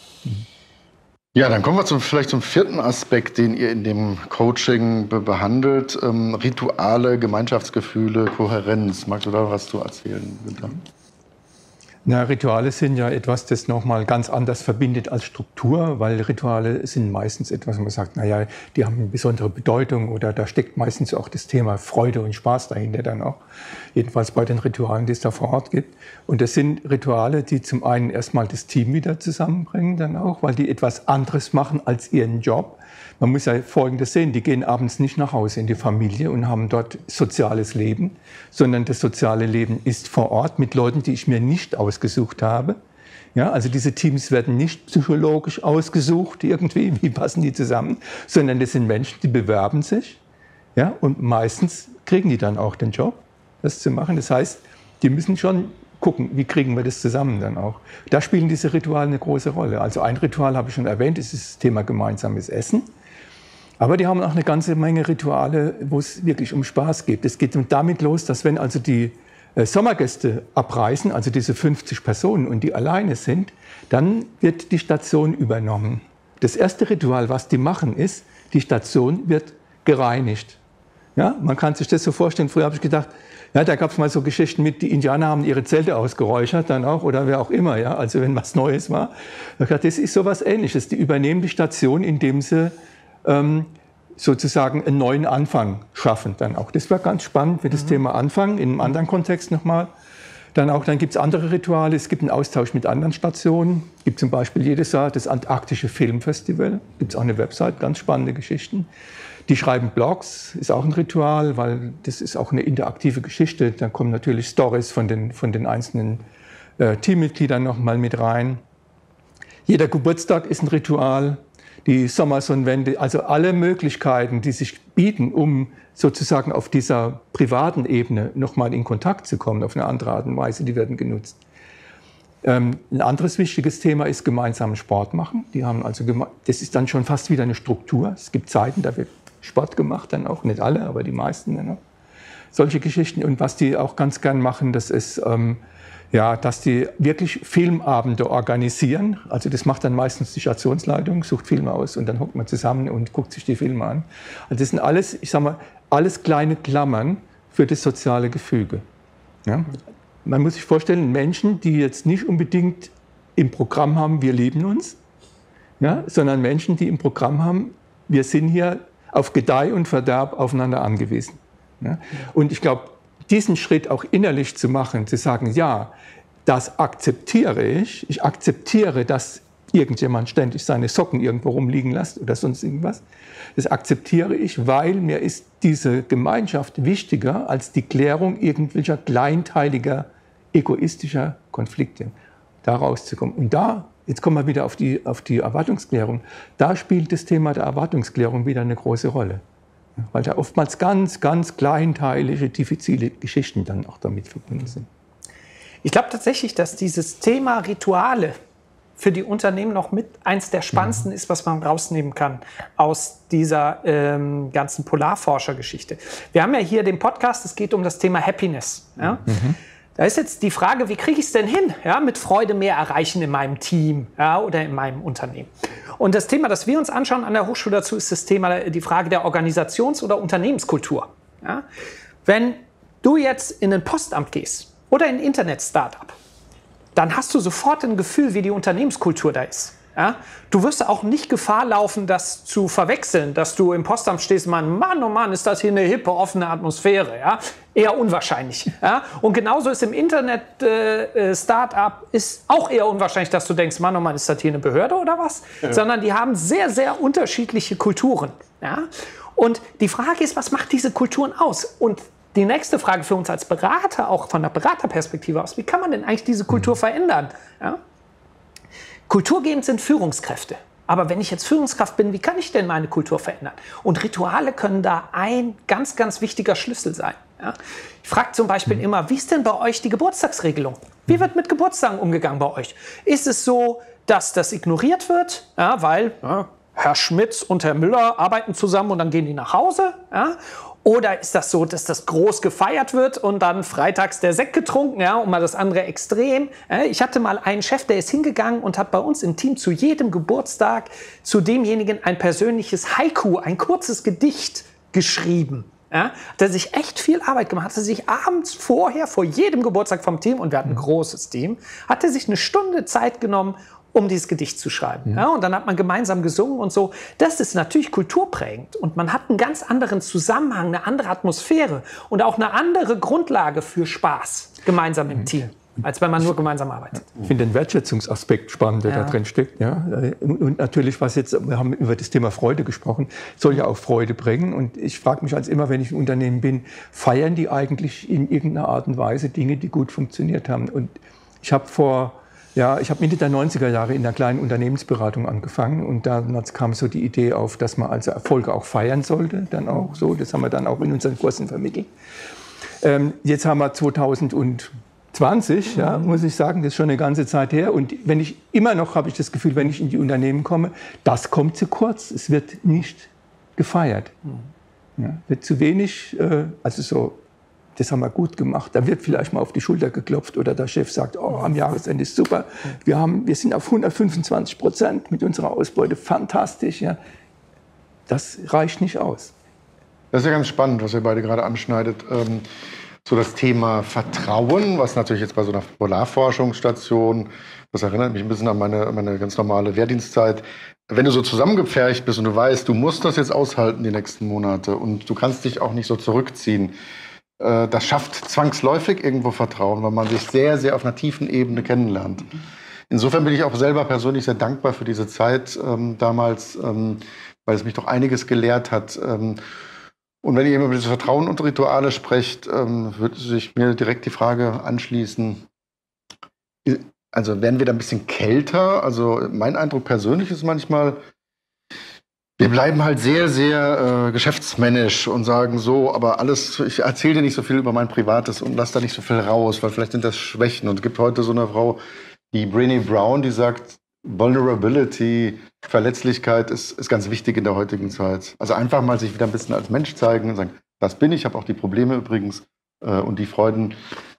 Ja, dann kommen wir vielleicht zum 4. Aspekt, den ihr in dem Coaching behandelt. Rituale, Gemeinschaftsgefühle, Kohärenz. Magst du da was zu erzählen, Günther? Na, Rituale sind ja etwas, das nochmal ganz anders verbindet als Struktur, weil Rituale sind meistens etwas, wo man sagt, naja, die haben eine besondere Bedeutung oder da steckt meistens auch das Thema Freude und Spaß dahinter dann auch. Jedenfalls bei den Ritualen, die es da vor Ort gibt. Und das sind Rituale, die zum einen erstmal das Team wieder zusammenbringen dann auch, weil die etwas anderes machen als ihren Job. Man muss ja Folgendes sehen, die gehen abends nicht nach Hause in die Familie und haben dort soziales Leben, sondern das soziale Leben ist vor Ort mit Leuten, die ich mir nicht ausgesucht habe. Ja, also diese Teams werden nicht psychologisch ausgesucht, irgendwie, wie passen die zusammen, sondern das sind Menschen, die bewerben sich, ja, und meistens kriegen die dann auch den Job, das zu machen. Das heißt, die müssen schon gucken, wie kriegen wir das zusammen dann auch. Da spielen diese Rituale eine große Rolle. Also ein Ritual habe ich schon erwähnt, das ist das Thema gemeinsames Essen. Aber die haben auch eine ganze Menge Rituale, wo es wirklich um Spaß geht. Es geht damit los, dass wenn also die Sommergäste abreisen, also diese 50 Personen und die alleine sind, dann wird die Station übernommen. Das erste Ritual, was die machen, ist, die Station wird gereinigt. Ja, man kann sich das so vorstellen, früher habe ich gedacht, ja, da gab es mal so Geschichten mit, die Indianer haben ihre Zelte ausgeräuchert dann auch oder wer auch immer, ja, also wenn was Neues war. Das ist so was Ähnliches. Die übernehmen die Station, indem sie sozusagen einen neuen Anfang schaffen dann auch. Das war ganz spannend für das Thema Anfang, in einem anderen Kontext nochmal. Dann gibt es andere Rituale. Es gibt einen Austausch mit anderen Stationen. Es gibt zum Beispiel jedes Jahr das Antarktische Filmfestival. Gibt es auch eine Website, ganz spannende Geschichten. Die schreiben Blogs, ist auch ein Ritual, weil das ist auch eine interaktive Geschichte. Da kommen natürlich Stories von den einzelnen Teammitgliedern noch mal mit rein. Jeder Geburtstag ist ein Ritual. Die Sommersonnenwende, also alle Möglichkeiten, die sich bieten, um sozusagen auf dieser privaten Ebene nochmal in Kontakt zu kommen, auf eine andere Art und Weise, die werden genutzt. Ein anderes wichtiges Thema ist gemeinsamen Sport machen. Das ist dann schon fast wieder eine Struktur. Es gibt Zeiten, da wird Sport gemacht, dann auch nicht alle, aber die meisten dann auch. Solche Geschichten. Und was die auch ganz gern machen, das ist, dass die wirklich Filmabende organisieren. Also das macht dann meistens die Stationsleitung, sucht Filme aus und dann hockt man zusammen und guckt sich die Filme an. Also das sind alles, ich sag mal, alles kleine Klammern für das soziale Gefüge. Ja? Man muss sich vorstellen, Menschen, die jetzt nicht unbedingt im Programm haben, wir lieben uns, ja? Sondern Menschen, die im Programm haben, wir sind hier auf Gedeih und Verderb aufeinander angewiesen. Ja? Und ich glaube, diesen Schritt auch innerlich zu machen, zu sagen, ja, das akzeptiere ich. Ich akzeptiere, dass irgendjemand ständig seine Socken irgendwo rumliegen lässt oder sonst irgendwas. Das akzeptiere ich, weil mir ist diese Gemeinschaft wichtiger als die Klärung irgendwelcher kleinteiliger, egoistischer Konflikte. Da rauszukommen. Und da, jetzt kommen wir wieder auf die Erwartungsklärung, da spielt das Thema der Erwartungsklärung wieder eine große Rolle. Weil da oftmals ganz, ganz kleinteilige, diffizile Geschichten dann auch damit verbunden sind. Ich glaube tatsächlich, dass dieses Thema Rituale für die Unternehmen noch mit eins der spannendsten ist, was man rausnehmen kann aus dieser ganzen Polarforscher-Geschichte. Wir haben ja hier den Podcast, es geht um das Thema Happiness. Ja? Da ist jetzt die Frage, wie kriege ich es denn hin, ja, mit Freude mehr erreichen in meinem Team, ja, oder in meinem Unternehmen. Und das Thema, das wir uns anschauen an der Hochschule dazu, ist das Thema, die Frage der Organisations- oder Unternehmenskultur. Ja? Wenn du jetzt in ein Postamt gehst oder in ein Internet-Startup, dann hast du sofort ein Gefühl, wie die Unternehmenskultur da ist. Ja? Du wirst auch nicht Gefahr laufen, das zu verwechseln, dass du im Postamt stehst und meinst, Mann, oh Mann, ist das hier eine hippe, offene Atmosphäre. Ja? Eher unwahrscheinlich. Ja? Und genauso ist im Internet-Startup ist auch eher unwahrscheinlich, dass du denkst, Mann, oh Mann, ist das hier eine Behörde oder was? Ja. Sondern die haben sehr, sehr unterschiedliche Kulturen. Ja? Und die Frage ist, was macht diese Kulturen aus? Und die nächste Frage für uns als Berater, auch von der Beraterperspektive aus, wie kann man denn eigentlich diese Kultur verändern? Ja? Kulturgebend sind Führungskräfte. Aber wenn ich jetzt Führungskraft bin, wie kann ich denn meine Kultur verändern? Und Rituale können da ein ganz, ganz wichtiger Schlüssel sein. Ja? Ich frage zum Beispiel immer, wie ist denn bei euch die Geburtstagsregelung? Wie wird mit Geburtstagen umgegangen bei euch? Ist es so, dass das ignoriert wird, ja, weil Herr Schmitz und Herr Müller arbeiten zusammen und dann gehen die nach Hause? Ja? Oder ist das so, dass das groß gefeiert wird und dann freitags der Sekt getrunken, ja, und mal das andere Extrem? Ich hatte mal einen Chef, der ist hingegangen und hat bei uns im Team zu jedem Geburtstag zu demjenigen ein persönliches Haiku, ein kurzes Gedicht geschrieben. Ja, hat er sich echt viel Arbeit gemacht, hat er sich abends vorher, vor jedem Geburtstag vom Team, und wir hatten ein großes Team, hat er sich eine Stunde Zeit genommen, um dieses Gedicht zu schreiben. Ja, und dann hat man gemeinsam gesungen und so. Das ist natürlich kulturprägend. Und man hat einen ganz anderen Zusammenhang, eine andere Atmosphäre und auch eine andere Grundlage für Spaß gemeinsam im Team, als wenn man nur gemeinsam arbeitet. Ich finde den Wertschätzungsaspekt spannend, der da drin steckt. Ja. Und natürlich, wir haben über das Thema Freude gesprochen, soll ja auch Freude bringen. Und ich frage mich als immer, wenn ich im Unternehmen bin, feiern die eigentlich in irgendeiner Art und Weise Dinge, die gut funktioniert haben? Und ich habe Mitte der 90er Jahre in einer kleinen Unternehmensberatung angefangen und da kam so die Idee auf, dass man also Erfolge auch feiern sollte, dann auch so. Das haben wir dann auch in unseren Kursen vermittelt. Jetzt haben wir 2020, ja, muss ich sagen, das ist schon eine ganze Zeit her. Und habe ich das Gefühl, wenn ich in die Unternehmen komme, das kommt zu kurz. Es wird nicht gefeiert. Ja, wird zu wenig, das haben wir gut gemacht. Da wird vielleicht mal auf die Schulter geklopft oder der Chef sagt, oh, am Jahresende ist super. Wir sind auf 125% mit unserer Ausbeute, fantastisch. Ja. Das reicht nicht aus. Das ist ja ganz spannend, was ihr beide gerade anschneidet. So das Thema Vertrauen, was natürlich jetzt bei so einer Polarforschungsstation, das erinnert mich ein bisschen an meine ganz normale Wehrdienstzeit. Wenn du so zusammengepfercht bist und du weißt, du musst das jetzt aushalten die nächsten Monate und du kannst dich auch nicht so zurückziehen, das schafft zwangsläufig irgendwo Vertrauen, weil man sich sehr, sehr auf einer tiefen Ebene kennenlernt. Insofern bin ich auch selber persönlich sehr dankbar für diese Zeit damals, weil es mich doch einiges gelehrt hat. Und wenn ihr über diese Vertrauen und Rituale sprecht, würde sich mir direkt die Frage anschließen, also werden wir da ein bisschen kälter? Also mein Eindruck persönlich ist manchmal, wir bleiben halt sehr, sehr geschäftsmännisch und sagen so, aber alles, ich erzähle dir nicht so viel über mein Privates und lass da nicht so viel raus, weil vielleicht sind das Schwächen. Und es gibt heute so eine Frau, die Brené Brown, die sagt, Vulnerability, Verletzlichkeit ist ganz wichtig in der heutigen Zeit. Also einfach mal sich wieder ein bisschen als Mensch zeigen und sagen, das bin ich, habe auch die Probleme übrigens und die Freuden.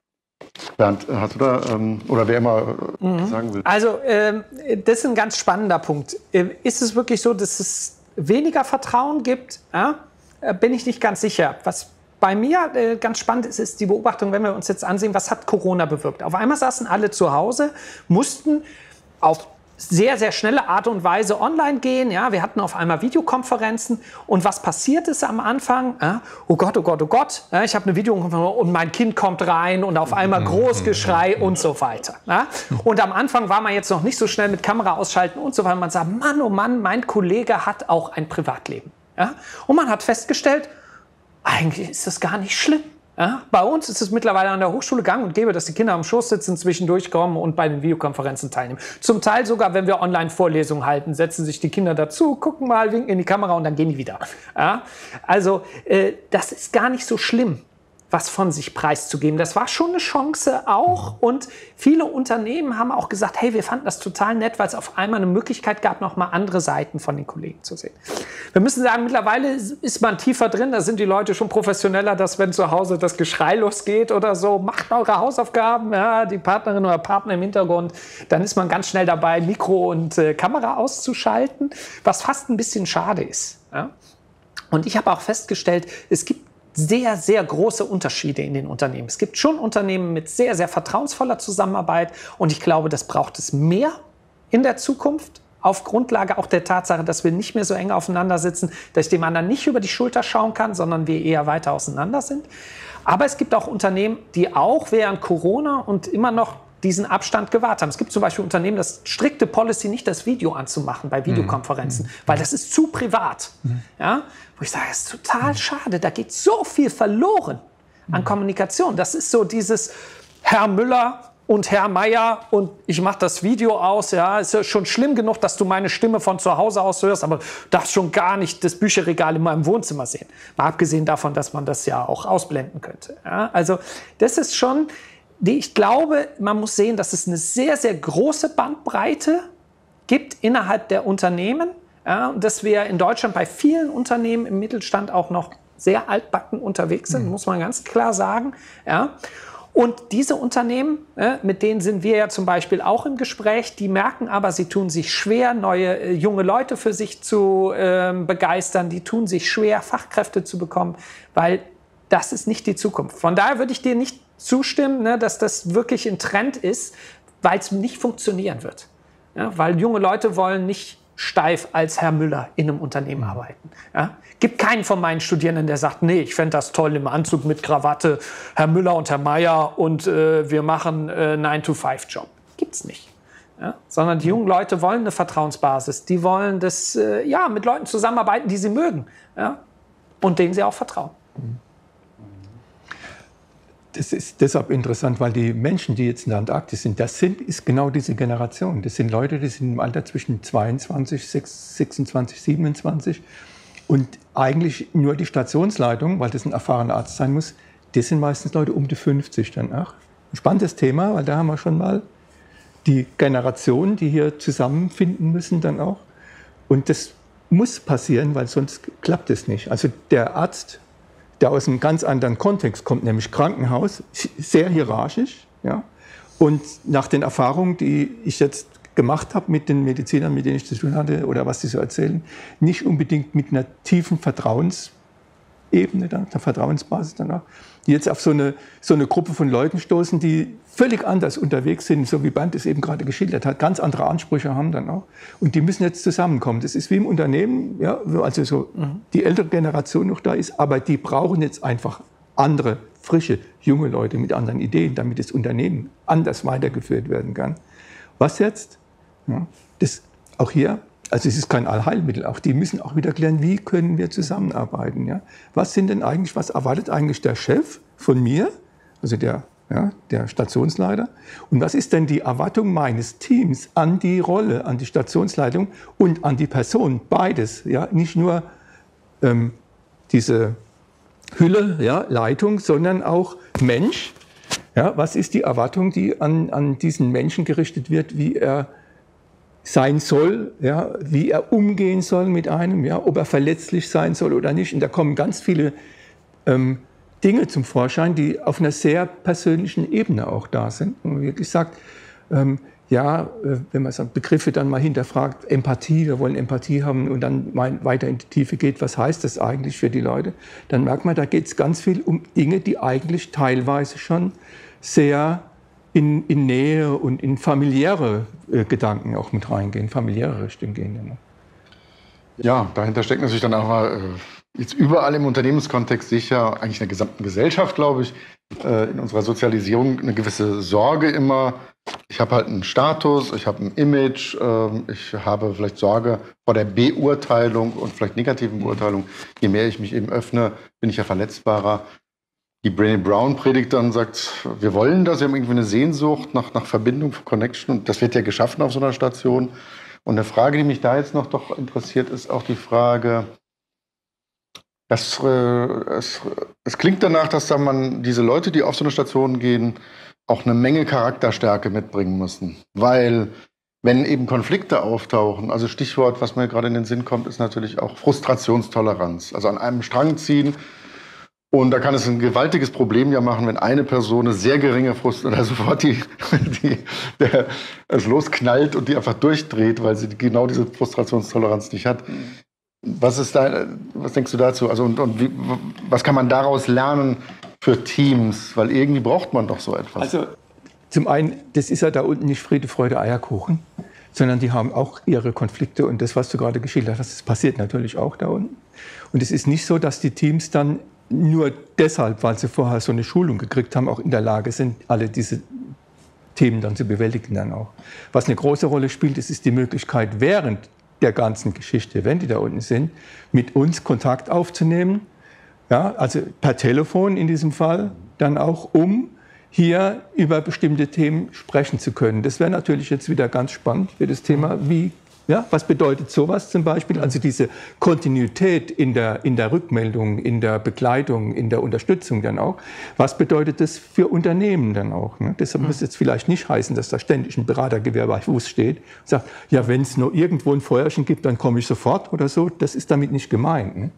Bernd, hast du da, oder wer immer sagen will? Also, das ist ein ganz spannender Punkt. Ist es wirklich so, dass es weniger Vertrauen gibt? Ja? Bin ich nicht ganz sicher. Was bei mir ganz spannend ist, ist die Beobachtung, wenn wir uns jetzt ansehen, was hat Corona bewirkt? Auf einmal saßen alle zu Hause, mussten auf sehr, sehr schnelle Art und Weise online gehen. Ja, wir hatten auf einmal Videokonferenzen. Und was passiert ist am Anfang? Oh Gott, oh Gott, oh Gott. Ja, ich habe eine Videokonferenz und mein Kind kommt rein und auf einmal Großgeschrei und so weiter. Ja? Und am Anfang war man jetzt noch nicht so schnell mit Kamera ausschalten und so weiter. Man sagt, Mann, oh Mann, mein Kollege hat auch ein Privatleben. Ja? Und man hat festgestellt, eigentlich ist das gar nicht schlimm. Ja, bei uns ist es mittlerweile an der Hochschule gang und gäbe, dass die Kinder am Schoß sitzen, zwischendurch kommen und bei den Videokonferenzen teilnehmen. Zum Teil sogar, wenn wir Online-Vorlesungen halten, setzen sich die Kinder dazu, gucken mal, winken in die Kamera und dann gehen die wieder. Ja, also das ist gar nicht so schlimm, was von sich preiszugeben. Das war schon eine Chance auch und viele Unternehmen haben auch gesagt, hey, wir fanden das total nett, weil es auf einmal eine Möglichkeit gab, noch mal andere Seiten von den Kollegen zu sehen. Wir müssen sagen, mittlerweile ist man tiefer drin, da sind die Leute schon professioneller, dass wenn zu Hause das Geschrei losgeht oder so, macht eure Hausaufgaben, ja, die Partnerin oder Partner im Hintergrund, dann ist man ganz schnell dabei, Mikro und Kamera auszuschalten, was fast ein bisschen schade ist. Ja? Und ich habe auch festgestellt, es gibt sehr, sehr große Unterschiede in den Unternehmen. Es gibt schon Unternehmen mit sehr, sehr vertrauensvoller Zusammenarbeit und ich glaube, das braucht es mehr in der Zukunft, auf Grundlage auch der Tatsache, dass wir nicht mehr so eng aufeinander sitzen, dass ich dem anderen nicht über die Schulter schauen kann, sondern wir eher weiter auseinander sind. Aber es gibt auch Unternehmen, die auch während Corona und immer noch diesen Abstand gewahrt haben. Es gibt zum Beispiel Unternehmen, das strikte Policy, nicht das Video anzumachen bei Videokonferenzen, weil das ist zu privat. Ja? Wo ich sage, das ist total schade, da geht so viel verloren an Kommunikation. Das ist so dieses Herr Müller und Herr Meier und ich mache das Video aus. Ja, ist ja schon schlimm genug, dass du meine Stimme von zu Hause aus hörst, aber du darfst schon gar nicht das Bücherregal in meinem Wohnzimmer sehen. Mal abgesehen davon, dass man das ja auch ausblenden könnte. Ja, also das ist schon... Ich glaube, man muss sehen, dass es eine sehr, sehr große Bandbreite gibt innerhalb der Unternehmen. Ja, und dass wir in Deutschland bei vielen Unternehmen im Mittelstand auch noch sehr altbacken unterwegs sind, muss man ganz klar sagen. Ja. Und diese Unternehmen, mit denen sind wir ja zum Beispiel auch im Gespräch, die merken aber, sie tun sich schwer, neue junge Leute für sich zu begeistern. Die tun sich schwer, Fachkräfte zu bekommen, weil das ist nicht die Zukunft. Von daher würde ich dir nicht zustimmen, dass das wirklich ein Trend ist, weil es nicht funktionieren wird. Ja, weil junge Leute wollen nicht steif als Herr Müller in einem Unternehmen arbeiten. Ja? Gibt keinen von meinen Studierenden, der sagt, nee, ich fände das toll im Anzug mit Krawatte, Herr Müller und Herr Meier und wir machen 9-to-5-Job. Gibt's nicht. Ja? Sondern die jungen Leute wollen eine Vertrauensbasis. Die wollen das, mit Leuten zusammenarbeiten, die sie mögen. Ja? Und denen sie auch vertrauen. Das ist deshalb interessant, weil die Menschen, die jetzt in der Antarktis sind, ist genau diese Generation. Das sind Leute, die sind im Alter zwischen 22, 26, 27. Und eigentlich nur die Stationsleitung, weil das ein erfahrener Arzt sein muss, das sind meistens Leute um die 50 dann auch. Ein spannendes Thema, weil da haben wir schon mal die Generationen, die hier zusammenfinden müssen dann auch. Und das muss passieren, weil sonst klappt es nicht. Also der Arzt, der aus einem ganz anderen Kontext kommt, nämlich Krankenhaus, sehr hierarchisch. Ja? Und nach den Erfahrungen, die ich jetzt gemacht habe mit den Medizinern, mit denen ich zu tun hatte, oder was die so erzählen, nicht unbedingt mit einer tiefen Vertrauensebene, einer Vertrauensbasis danach, die jetzt auf so eine Gruppe von Leuten stoßen, die völlig anders unterwegs sind, so wie Bernd es eben gerade geschildert hat, ganz andere Ansprüche haben dann auch. Und die müssen jetzt zusammenkommen. Das ist wie im Unternehmen, ja, also so die ältere Generation noch da ist, aber die brauchen jetzt einfach andere frische, junge Leute mit anderen Ideen, damit das Unternehmen anders weitergeführt werden kann. Was jetzt? Ja, das auch hier, also es ist kein Allheilmittel, auch die müssen auch wieder klären, wie können wir zusammenarbeiten. Ja? Was erwartet eigentlich der Chef von mir, also der Stationsleiter, und was ist denn die Erwartung meines Teams an die Rolle, an die Stationsleitung und an die Person, beides, ja? Nicht nur diese Hülle, ja, Leitung, sondern auch Mensch. Ja? Was ist die Erwartung, die an diesen Menschen gerichtet wird, wie er sein soll, ja, wie er umgehen soll mit einem, ja, ob er verletzlich sein soll oder nicht. Und da kommen ganz viele Dinge zum Vorschein, die auf einer sehr persönlichen Ebene auch da sind. Und man wirklich sagt, wenn man so Begriffe dann mal hinterfragt, Empathie, wir wollen Empathie haben und dann weiter in die Tiefe geht, was heißt das eigentlich für die Leute, dann merkt man, da geht es ganz viel um Dinge, die eigentlich teilweise schon sehr in Nähe und in familiäre Gedanken auch mit reingehen, familiäre Richtung gehen. Ja, dahinter steckt natürlich dann auch mal jetzt überall im Unternehmenskontext sicher, eigentlich in der gesamten Gesellschaft, glaube ich, in unserer Sozialisierung eine gewisse Sorge immer. Ich habe halt einen Status, ich habe ein Image, ich habe vielleicht Sorge vor der Beurteilung und vielleicht negativen Beurteilung. Je mehr ich mich eben öffne, bin ich ja verletzbarer. Die Brené Brown predigt dann, sagt, wir wollen das, wir haben irgendwie eine Sehnsucht nach Verbindung, Connection. Und das wird ja geschaffen auf so einer Station. Und eine Frage, die mich da jetzt noch doch interessiert, ist auch die Frage, es klingt danach, dass da diese Leute, die auf so eine Station gehen, auch eine Menge Charakterstärke mitbringen müssen. Weil wenn eben Konflikte auftauchen, also Stichwort, was mir gerade in den Sinn kommt, ist natürlich auch Frustrationstoleranz. Also an einem Strang ziehen. Und da kann es ein gewaltiges Problem ja machen, wenn eine Person eine sehr geringe oder sofort es losknallt und die einfach durchdreht, weil sie genau diese Frustrationstoleranz nicht hat. Was denkst du dazu? Also was kann man daraus lernen für Teams? Weil irgendwie braucht man doch so etwas. Also zum einen, das ist ja da unten nicht Friede, Freude, Eierkuchen, sondern die haben auch ihre Konflikte. Und das, was du gerade geschildert hast, das passiert natürlich auch da unten. Und es ist nicht so, dass die Teams dann nur deshalb, weil sie vorher so eine Schulung gekriegt haben, auch in der Lage sind, alle diese Themen dann zu bewältigen dann auch. Was eine große Rolle spielt, ist die Möglichkeit, während der ganzen Geschichte, wenn die da unten sind, mit uns Kontakt aufzunehmen. Ja, also per Telefon in diesem Fall, dann auch, um hier über bestimmte Themen sprechen zu können. Das wäre natürlich jetzt wieder ganz spannend für das Thema, was bedeutet sowas zum Beispiel? Also diese Kontinuität in der Rückmeldung, in der Begleitung, in der Unterstützung dann auch. Was bedeutet das für Unternehmen dann auch? Ne? Das muss jetzt vielleicht nicht heißen, dass da ständig ein Beratergewehr bei Fuß steht und sagt, ja, wenn es nur irgendwo ein Feuerchen gibt, dann komme ich sofort oder so. Das ist damit nicht gemeint. Ne?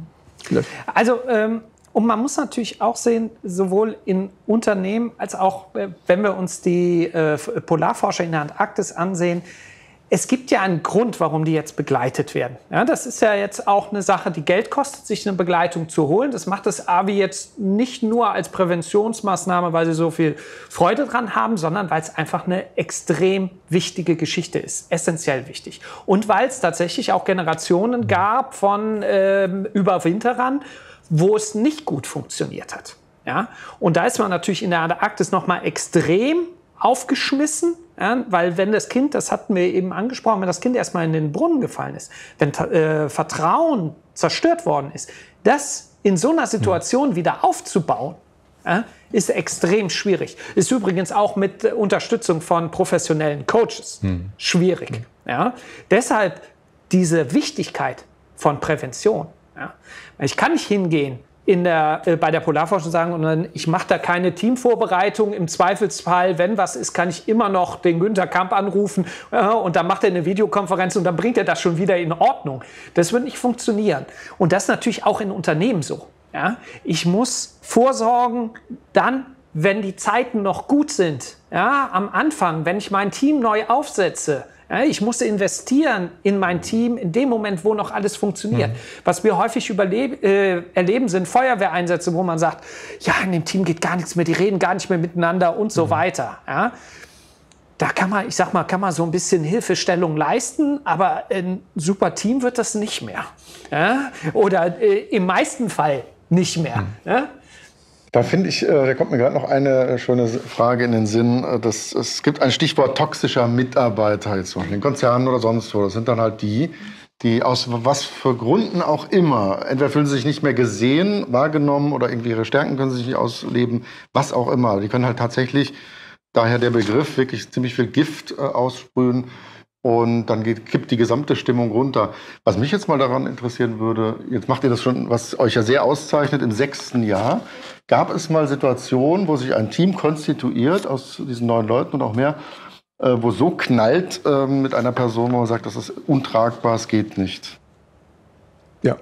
Also, und man muss natürlich auch sehen, sowohl in Unternehmen als auch, wenn wir uns die Polarforscher in der Antarktis ansehen, es gibt ja einen Grund, warum die jetzt begleitet werden. Ja, das ist ja jetzt auch eine Sache, die Geld kostet, sich eine Begleitung zu holen. Das macht das AWI jetzt nicht nur als Präventionsmaßnahme, weil sie so viel Freude dran haben, sondern weil es einfach eine extrem wichtige Geschichte ist, essentiell wichtig. Und weil es tatsächlich auch Generationen gab von Überwinterern, wo es nicht gut funktioniert hat. Ja? Und da ist man natürlich in der Antarktis noch mal extrem aufgeschmissen, ja, weil wenn das Kind, das hatten wir eben angesprochen, wenn das Kind erstmal in den Brunnen gefallen ist, wenn Vertrauen zerstört worden ist, das in so einer Situation wieder aufzubauen, ja, ist extrem schwierig. Ist übrigens auch mit Unterstützung von professionellen Coaches schwierig. Ja. Deshalb diese Wichtigkeit von Prävention. Ja. Ich kann nicht hingehen bei der Polarforschung sagen, und dann, ich mache da keine Teamvorbereitung. Im Zweifelsfall, wenn was ist, kann ich immer noch den Günther Kamp anrufen und dann macht er eine Videokonferenz und dann bringt er das schon wieder in Ordnung. Das wird nicht funktionieren. Und das ist natürlich auch in Unternehmen so. Ja? Ich muss vorsorgen, dann, wenn die Zeiten noch gut sind, ja, am Anfang, wenn ich mein Team neu aufsetze, ja, ich muss investieren in mein Team in dem Moment, wo noch alles funktioniert. Was wir häufig erleben, sind Feuerwehreinsätze, wo man sagt, ja, in dem Team geht gar nichts mehr, die reden gar nicht mehr miteinander und so weiter. Ja. Da kann man so ein bisschen Hilfestellung leisten, aber ein super Team wird das nicht mehr. Ja. Oder im meisten Fall nicht mehr. Ja. Da finde ich, da kommt mir gerade noch eine schöne Frage in den Sinn. Es gibt ein Stichwort toxischer Mitarbeiter jetzt zum Beispiel in Konzernen oder sonst wo. Das sind dann halt die aus was für Gründen auch immer, entweder fühlen sie sich nicht mehr gesehen, wahrgenommen oder irgendwie ihre Stärken können sie sich nicht ausleben, was auch immer. Die können halt tatsächlich, daher der Begriff, wirklich ziemlich viel Gift aussprühen. Und dann kippt die gesamte Stimmung runter. Was mich jetzt mal daran interessieren würde, jetzt macht ihr das schon, was euch ja sehr auszeichnet, im 6. Jahr. Gab es mal Situationen, wo sich ein Team konstituiert aus diesen 9 Leuten und auch mehr, wo so knallt mit einer Person, wo man sagt, das ist untragbar, es geht nicht? Ja,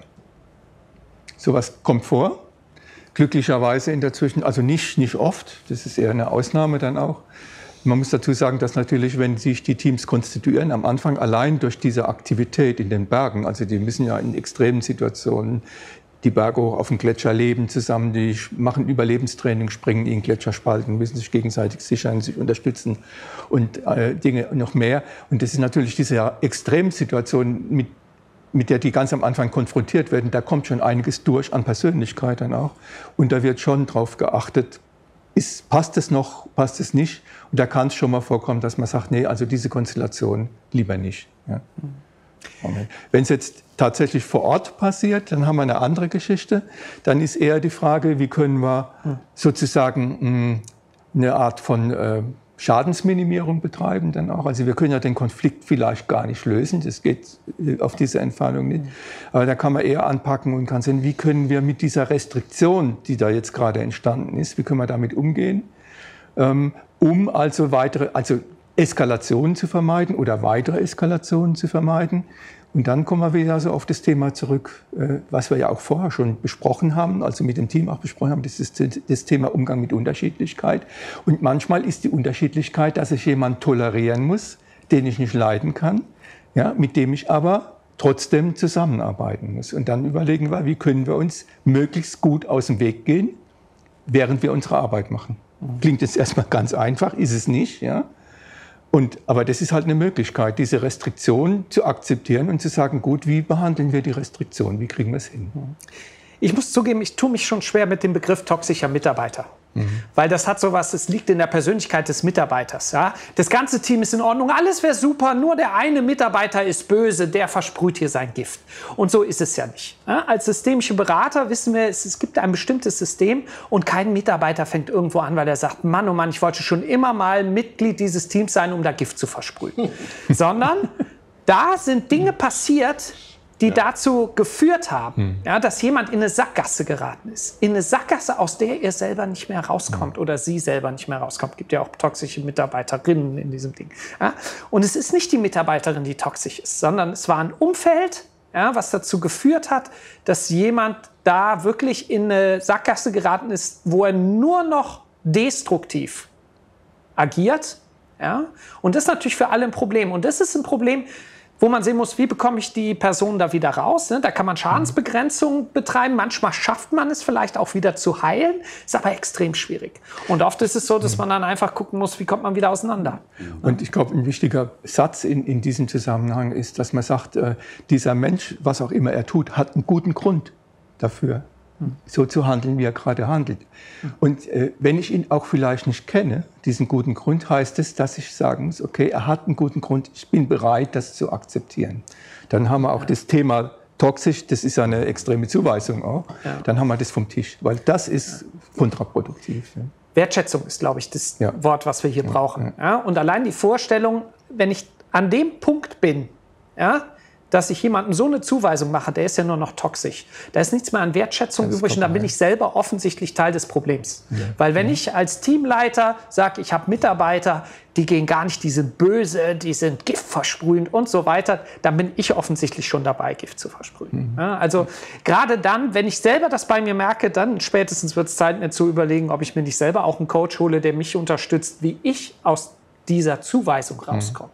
sowas kommt vor. Glücklicherweise in der Zwischen, also nicht oft, das ist eher eine Ausnahme dann auch. Man muss dazu sagen, dass natürlich, wenn sich die Teams konstituieren, am Anfang allein durch diese Aktivität in den Bergen, also die müssen ja in extremen Situationen die Berge hoch auf dem Gletscher leben zusammen, die machen Überlebenstraining, springen in Gletscherspalten, müssen sich gegenseitig sichern, sich unterstützen und Dinge noch mehr. Und das ist natürlich diese Extremsituation, mit der die ganz am Anfang konfrontiert werden, da kommt schon einiges durch an Persönlichkeit dann auch. Und da wird schon drauf geachtet, passt es noch, passt es nicht? Und da kann es schon mal vorkommen, dass man sagt, nee, also diese Konstellation lieber nicht. Ja. Wenn es jetzt tatsächlich vor Ort passiert, dann haben wir eine andere Geschichte. Dann ist eher die Frage, wie können wir sozusagen eine Art von Schadensminimierung betreiben dann auch. Also wir können ja den Konflikt vielleicht gar nicht lösen, das geht auf diese Entfernung nicht. Aber da kann man eher anpacken und kann sehen, wie können wir mit dieser Restriktion, die da jetzt gerade entstanden ist, wie können wir damit umgehen, um also Eskalationen zu vermeiden oder weitere Eskalationen zu vermeiden. Und dann kommen wir wieder so auf das Thema zurück, was wir ja auch vorher schon besprochen haben, also mit dem Team auch besprochen haben, das ist das Thema Umgang mit Unterschiedlichkeit. Und manchmal ist die Unterschiedlichkeit, dass ich jemanden tolerieren muss, den ich nicht leiden kann, ja, mit dem ich aber trotzdem zusammenarbeiten muss. Und dann überlegen wir, wie können wir uns möglichst gut aus dem Weg gehen, während wir unsere Arbeit machen. Klingt jetzt erstmal ganz einfach, ist es nicht, ja. Aber das ist halt eine Möglichkeit, diese Restriktion zu akzeptieren und zu sagen, gut, wie behandeln wir die Restriktion, wie kriegen wir es hin? Ich muss zugeben, ich tue mich schon schwer mit dem Begriff toxischer Mitarbeiter. Weil das hat sowas, es liegt in der Persönlichkeit des Mitarbeiters. Ja? Das ganze Team ist in Ordnung, alles wäre super, nur der eine Mitarbeiter ist böse, der versprüht hier sein Gift. Und so ist es ja nicht. Ja? Als systemische Berater wissen wir, es gibt ein bestimmtes System und kein Mitarbeiter fängt irgendwo an, weil er sagt, Mann, oh Mann, ich wollte schon immer mal Mitglied dieses Teams sein, um da Gift zu versprühen. Sondern da sind Dinge passiert, die dazu geführt haben, ja, dass jemand in eine Sackgasse geraten ist. In eine Sackgasse, aus der er selber nicht mehr rauskommt oder sie selber nicht mehr rauskommt. Es gibt ja auch toxische Mitarbeiterinnen in diesem Ding. Ja. Und es ist nicht die Mitarbeiterin, die toxisch ist, sondern es war ein Umfeld, ja, was dazu geführt hat, dass jemand da wirklich in eine Sackgasse geraten ist, wo er nur noch destruktiv agiert. Ja. Und das ist natürlich für alle ein Problem. Und das ist ein Problem, wo man sehen muss, wie bekomme ich die Person da wieder raus. Ne? Da kann man Schadensbegrenzung betreiben. Manchmal schafft man es vielleicht auch wieder zu heilen. Ist aber extrem schwierig. Und oft ist es so, dass man dann einfach gucken muss, wie kommt man wieder auseinander. Und ich glaube, ein wichtiger Satz in diesem Zusammenhang ist, dass man sagt, dieser Mensch, was auch immer er tut, hat einen guten Grund dafür, so zu handeln, wie er gerade handelt. Und wenn ich ihn auch vielleicht nicht kenne, diesen guten Grund, heißt es, dass ich sagen muss, okay, er hat einen guten Grund, ich bin bereit, das zu akzeptieren. Dann haben wir auch das Thema toxisch, das ist eine extreme Zuweisung auch, dann haben wir das vom Tisch, weil das ist kontraproduktiv. Ja. Wertschätzung ist, glaube ich, das Wort, was wir hier brauchen. Ja, und allein die Vorstellung, wenn ich an dem Punkt bin, ja, dass ich jemandem so eine Zuweisung mache, der ist ja nur noch toxisch. Da ist nichts mehr an Wertschätzung übrig und dann bin ich selber offensichtlich Teil des Problems. Ja. Weil wenn ich als Teamleiter sage, ich habe Mitarbeiter, die gehen gar nicht, die sind böse, die sind giftversprühend und so weiter, dann bin ich offensichtlich schon dabei, Gift zu versprühen. Ja, also gerade dann, wenn ich selber das bei mir merke, dann spätestens wird es Zeit, mir zu überlegen, ob ich mir nicht selber auch einen Coach hole, der mich unterstützt, wie ich aus dieser Zuweisung rauskomme.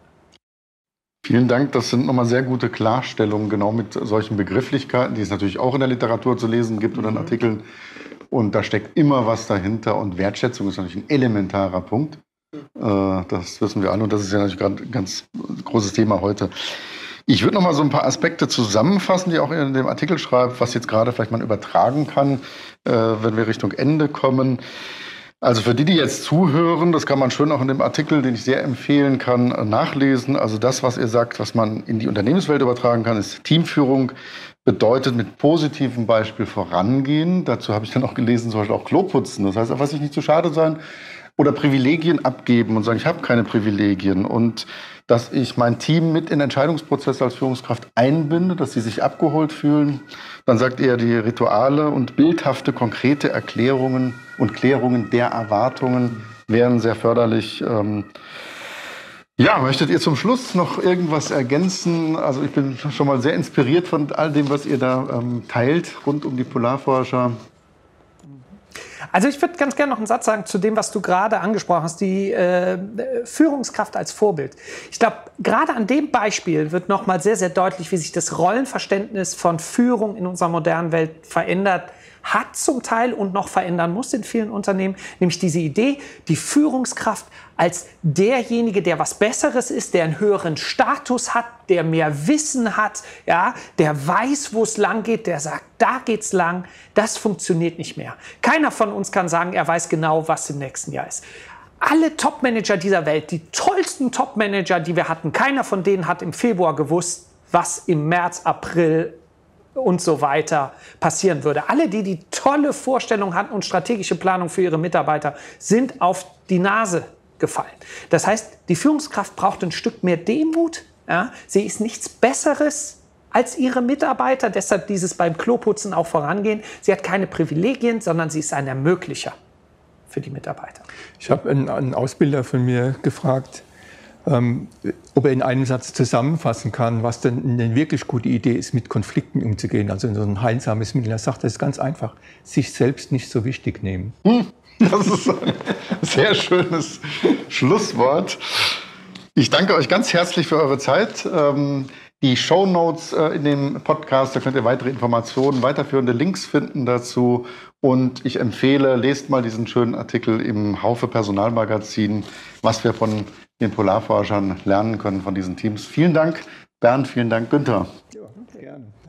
Vielen Dank, das sind nochmal sehr gute Klarstellungen, genau mit solchen Begrifflichkeiten, die es natürlich auch in der Literatur zu lesen gibt oder in Artikeln. Und da steckt immer was dahinter und Wertschätzung ist natürlich ein elementarer Punkt. Das wissen wir alle und das ist ja natürlich gerade ein ganz großes Thema heute. Ich würde noch mal so ein paar Aspekte zusammenfassen, die auch in dem Artikel schreibt, was jetzt gerade vielleicht man übertragen kann, wenn wir Richtung Ende kommen. Also für die jetzt zuhören, das kann man schön auch in dem Artikel, den ich sehr empfehlen kann, nachlesen. Also das, was ihr sagt, was man in die Unternehmenswelt übertragen kann, ist Teamführung bedeutet mit positivem Beispiel vorangehen. Dazu habe ich dann auch gelesen, zum Beispiel auch Klo putzen. Das heißt, einfach sich nicht zu schade sein oder Privilegien abgeben und sagen, ich habe keine Privilegien. Und dass ich mein Team mit in Entscheidungsprozesse als Führungskraft einbinde, dass sie sich abgeholt fühlen. Dann sagt er, die Rituale und bildhafte, konkrete Erklärungen und Klärungen der Erwartungen wären sehr förderlich. Ja, möchtet ihr zum Schluss noch irgendwas ergänzen? Also ich bin schon mal sehr inspiriert von all dem, was ihr da teilt rund um die Polarforscher. Also ich würde ganz gerne noch einen Satz sagen zu dem, was du gerade angesprochen hast, die Führungskraft als Vorbild. Ich glaube, gerade an dem Beispiel wird noch mal sehr, sehr deutlich, wie sich das Rollenverständnis von Führung in unserer modernen Welt verändert hat zum Teil und noch verändern muss in vielen Unternehmen, nämlich diese Idee, die Führungskraft als derjenige, der was Besseres ist, der einen höheren Status hat, der mehr Wissen hat, ja, der weiß, wo es lang geht, der sagt, da geht's lang, das funktioniert nicht mehr. Keiner von uns kann sagen, er weiß genau, was im nächsten Jahr ist. Alle Top-Manager dieser Welt, die tollsten Top-Manager, die wir hatten, keiner von denen hat im Februar gewusst, was im März, April und so weiter passieren würde. Alle, die tolle Vorstellungen hatten und strategische Planung für ihre Mitarbeiter, sind auf die Nase gefallen. Das heißt, die Führungskraft braucht ein Stück mehr Demut. Ja? Sie ist nichts Besseres als ihre Mitarbeiter, deshalb dieses beim Kloputzen auch vorangehen. Sie hat keine Privilegien, sondern sie ist ein Ermöglicher für die Mitarbeiter. Ich habe einen Ausbilder von mir gefragt, ob er in einem Satz zusammenfassen kann, was denn eine wirklich gute Idee ist, mit Konflikten umzugehen, also in so ein heilsames Mittel. Er sagt, das ist ganz einfach, sich selbst nicht so wichtig nehmen. Das ist ein sehr schönes Schlusswort. Ich danke euch ganz herzlich für eure Zeit. Die Shownotes in dem Podcast, da könnt ihr weitere Informationen, weiterführende Links finden dazu. Und ich empfehle, lest mal diesen schönen Artikel im Haufe Personalmagazin, was wir von den Polarforschern lernen können, von diesen Teams. Vielen Dank, Bernd, vielen Dank, Günther. Ja, gerne.